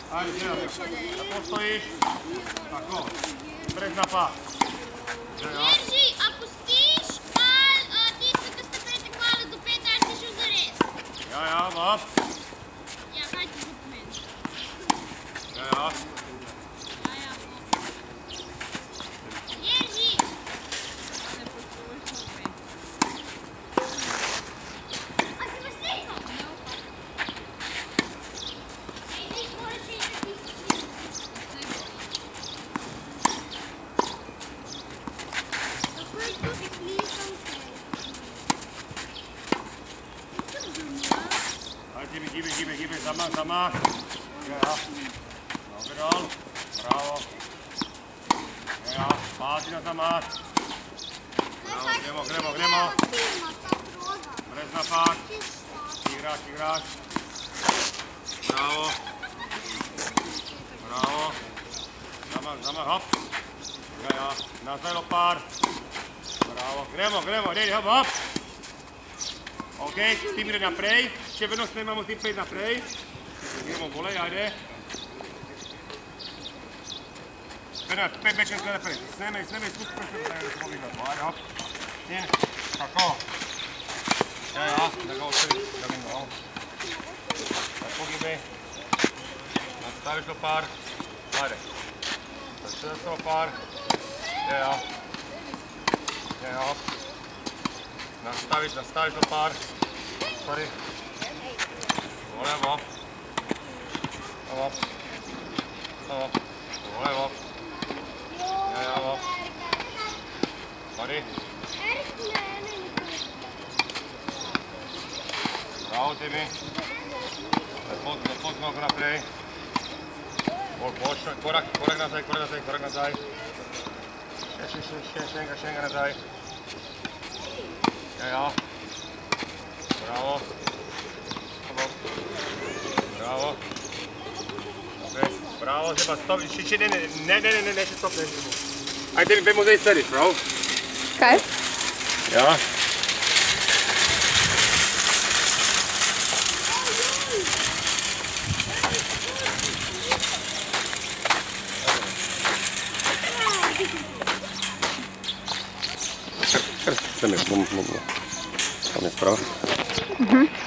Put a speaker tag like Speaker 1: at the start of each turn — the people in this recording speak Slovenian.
Speaker 1: Ajde, djelaj. Da postojiš. Tako. Brez napad.
Speaker 2: Drži, ako stiš, tisto, ko ste pretekvali do 5, ali si šel zares.
Speaker 1: Ja, bop.
Speaker 2: Ja, kaj ti to pomeni?
Speaker 1: Ja.
Speaker 2: Ja, bop. Drži. A si pa stekal? Ej, ti moraš iti na tisti.
Speaker 1: Gib, zamach. Ja. Dobro dol. Bravo. Ja, pazi na zamach. Bravo, gremo. Brez napad. Igraš. Bravo. Zamach, hop. Ja. Nazaj lopar. Bravo. Gremo, redi, hop. Ok, ti gre naprej, še vedno snemamo ti 5 naprej. Gremo bolej, ajde. Bernard, 5 več nekaj naprej. Snemaj, spusti prvi, da se bomo videli. Ajde, hop. In, tako. Ja, da ga ostavi, da vidimo. Tako gibaj. Nastaviš lopar. Ajde. Nastaviš lopar. Ja, hop. Nastaviš lopar. Sorry. Levo. Hop. Levo. Ja, hop. Sorry. Bravo tebi. Spod nogo naprej. Bolj pošlo. Korak nazaj. Še enega nazaj. Ja. Bravo. Bravo, zdaj pa stop. Ne, še stop. Ajde, vemo zdaj stariš, prav?
Speaker 3: Kaj?
Speaker 1: Ja. Kar se mi bom spravo.